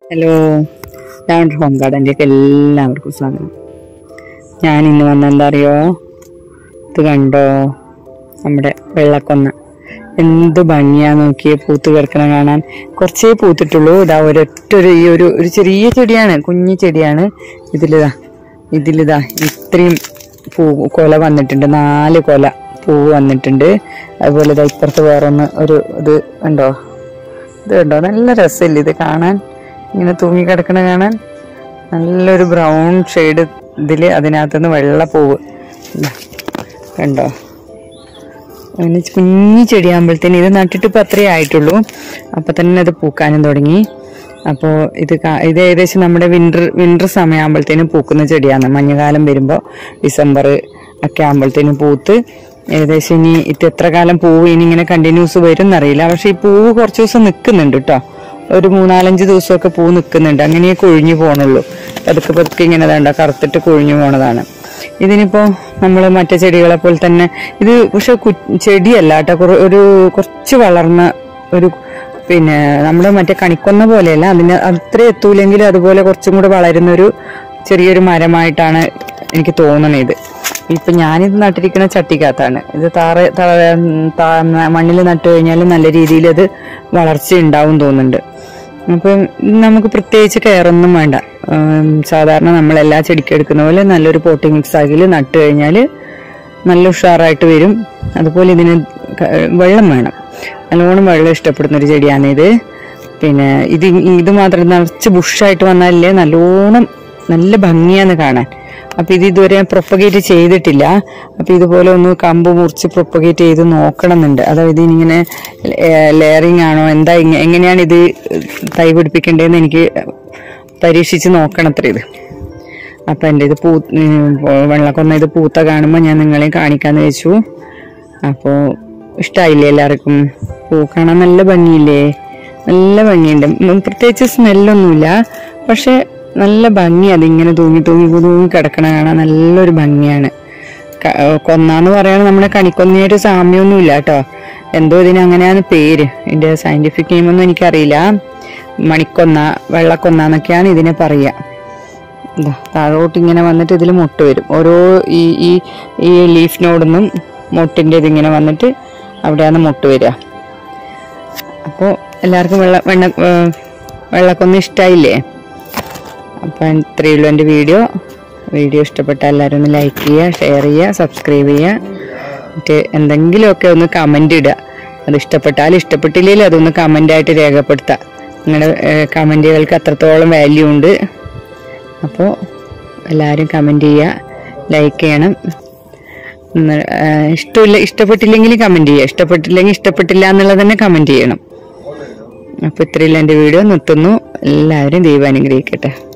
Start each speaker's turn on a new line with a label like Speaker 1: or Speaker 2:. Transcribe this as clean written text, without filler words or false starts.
Speaker 1: Hello, lavender home ഗാർഡനിലേക്ക് എല്ലാവർക്കും സ്വാഗതം. ഞാൻ ഇന്ന് വന്ന എന്താ അറിയോ, ഇത് കണ്ടോ, നമ്മുടെ വെള്ളക്കൊന്ന എന്ത് ഭംഗിയാ നോക്കിയേ, പൂത്ത് കിടക്കണം കാണാൻ. കുറച്ചേ പൂത്തിട്ടുള്ളൂ. ഇതാ ഈ ഒരു ചെറിയ ചെടിയാണ്, കുഞ്ഞു ചെടിയാണ്. ഇതിലിതാ ഇത്രയും കൊല വന്നിട്ടുണ്ട്, 4 കൊല പൂവ് വന്നിട്ടുണ്ട്. അതുപോലെ ഇതാ ഇപ്പുറത്ത് വേറൊന്ന് ഇത് കണ്ടോ, നല്ല രസമില്ല ഇത് കാണാൻ, ഇങ്ങനെ തൂങ്ങി കിടക്കണ കാണാൻ. നല്ലൊരു ബ്രൗൺ ഷെയ്ഡ് ഇതില്, അതിനകത്തുനിന്ന് വെള്ളപ്പൂവ് കണ്ടോ. അങ്ങനെ കുഞ്ഞു ചെടിയാകുമ്പോഴത്തേന് ഇത് നട്ടിട്ട് ഇപ്പം അത്രേ ആയിട്ടുള്ളൂ, അപ്പം തന്നെ അത് പൂക്കാനും തുടങ്ങി. അപ്പോൾ ഇത് ഏകദേശം നമ്മുടെ വിന്റർ സമയമാകുമ്പോഴത്തേനും പൂക്കുന്ന ചെടിയാണ്. മഞ്ഞുകാലം വരുമ്പോൾ ഡിസംബർ ഒക്കെ ആകുമ്പോഴത്തേനും പൂത്ത് ഏകദേശം ഇനി എത്ര കാലം പൂവ് ഇനി ഇങ്ങനെ കണ്ടിന്യൂസ് വരും എന്നറിയില്ല. പക്ഷെ ഈ പൂവ് കുറച്ച് ദിവസം നിൽക്കുന്നുണ്ട് കേട്ടോ, ഒരു 3-4 ദിവസമൊക്കെ പൂ നിൽക്കുന്നുണ്ട്. അങ്ങനെ കൊഴിഞ്ഞു പോകണുള്ളൂ, പതുക്കെ ഇങ്ങനെ വേണ്ട കറുത്തിട്ട് കൊഴിഞ്ഞു പോണതാണ്. ഇതിനിപ്പോ നമ്മൾ മറ്റേ ചെടികളെ പോലെ തന്നെ ഇത് പക്ഷെ ചെടിയല്ല കേട്ടോ, കുറച്ച് വളർന്ന പിന്നെ നമ്മുടെ മറ്റേ കണിക്കൊന്ന പോലെയല്ല, അതിന് അത്ര എത്തൂലെങ്കിലും അതുപോലെ കുറച്ചും കൂടെ വളരുന്നൊരു ചെറിയൊരു മരമായിട്ടാണ് എനിക്ക് തോന്നണത്. ഇപ്പൊ ഞാനിത് നട്ടിരിക്കുന്ന ചട്ടിക്കകത്താണ്. ഇത് മണ്ണിൽ നട്ടു കഴിഞ്ഞാൽ നല്ല രീതിയിൽ അത് വളർച്ച ഉണ്ടാവും തോന്നുന്നുണ്ട്. അപ്പം നമുക്ക് പ്രത്യേകിച്ച് കെയറൊന്നും വേണ്ട. സാധാരണ നമ്മൾ എല്ലാ ചെടിക്കും എടുക്കുന്ന പോലെ നല്ലൊരു പോട്ടിംഗ് മിക്സ് ആക്കി നട്ടു കഴിഞ്ഞാൽ നല്ല ഉഷാറായിട്ട് വരും. അതുപോലെ ഇതിന് വെള്ളം വേണം, നല്ലോണം വെള്ളം ഇഷ്ടപ്പെടുന്ന ഒരു ചെടിയാണിത്. പിന്നെ ഇത് മാത്രം നിറച്ച് ബുഷായിട്ട് വന്നാലേ നല്ല ഭംഗിയാന്ന് കാണാൻ. അപ്പൊ ഇതുവരെ പ്രൊപ്പഗേറ്റ് ചെയ്തിട്ടില്ല. അപ്പൊ ഇതുപോലെ ഒന്ന് കമ്പ് മുറിച്ച് പ്രൊപ്പഗേറ്റ് ചെയ്ത് നോക്കണമെന്നുണ്ട്. അതായത് ഇങ്ങനെ ലെയറിങ് ആണോ എന്താ, എങ്ങനെയാണ് ഇത് തൈ പിടിപ്പിക്കേണ്ടതെന്ന് എനിക്ക് പരീക്ഷിച്ച് നോക്കണത്ര ഇത്. അപ്പൊ എൻ്റെ ഇത് വെള്ളക്കൊന്ന ഇത് പൂത്ത കാണുമ്പോൾ ഞാൻ നിങ്ങളെ കാണിക്കാന്ന് വെച്ചു. അപ്പോൾ ഇഷ്ടമായില്ലേ എല്ലാവർക്കും? പൂ കാണാൻ നല്ല ഭംഗിയില്ലേ? നല്ല ഭംഗിയുണ്ട്. പ്രത്യേകിച്ച് സ്മെല്ലൊന്നുമില്ല, പക്ഷെ നല്ല ഭംഗി. അതിങ്ങനെ തൂങ്ങി കിടക്കണ കാണാൻ നല്ലൊരു ഭംഗിയാണ്. കൊന്നാന്ന് പറയണ നമ്മുടെ കണിക്കൊന്നയൊരു സാമ്യമൊന്നുമില്ല കേട്ടോ, എന്തോ ഇതിന് അങ്ങനെയാണ് പേര്. ഇതിന്റെ സയന്റിഫിക് നെയിമൊന്നും എനിക്കറിയില്ല. മണിക്കൊന്ന, വെള്ളക്കൊന്നൊക്കെയാണ് ഇതിനെ പറയുക. താഴോട്ട് ഇങ്ങനെ വന്നിട്ട് ഇതിൽ മുട്ട വരും. ഓരോ ഈ ലീഫ് നോടൊന്നും മുട്ടിൻ്റെ ഇതിങ്ങനെ വന്നിട്ട് അവിടെയാണ് മുട്ട വരിക. അപ്പോൾ എല്ലാവർക്കും വെള്ളക്കൊന്ന ഇഷ്ടമായില്ലേ? അപ്പം ഇത്രയേ ഉള്ളൂ എൻ്റെ വീഡിയോ ഇഷ്ടപ്പെട്ടാൽ എല്ലാവരും ഒന്ന് ലൈക്ക് ചെയ്യുക, ഷെയർ ചെയ്യുക, സബ്സ്ക്രൈബ് ചെയ്യുക. മറ്റേ എന്തെങ്കിലുമൊക്കെ ഒന്ന് കമൻ്റ് ഇടുക. അത് ഇഷ്ടപ്പെട്ടില്ലെങ്കിലും അതൊന്ന് കമൻ്റായിട്ട് രേഖപ്പെടുത്തുക. നിങ്ങളുടെ കമൻറ്റുകൾക്ക് അത്രത്തോളം വാല്യൂ ഉണ്ട്. അപ്പോൾ എല്ലാവരും കമൻറ്റ് ചെയ്യുക, ലൈക്ക് ചെയ്യണം. ഇഷ്ടപ്പെട്ടില്ലെങ്കിൽ കമൻറ്റ് ചെയ്യുക, ഇഷ്ടപ്പെട്ടില്ല എന്നുള്ളത് തന്നെ കമൻറ്റ് ചെയ്യണം. അപ്പോൾ ഇത്രയുള്ള എൻ്റെ വീഡിയോ നിർത്തുന്നു. എല്ലാവരും ദൈവം അനുഗ്രഹിക്കട്ടെ.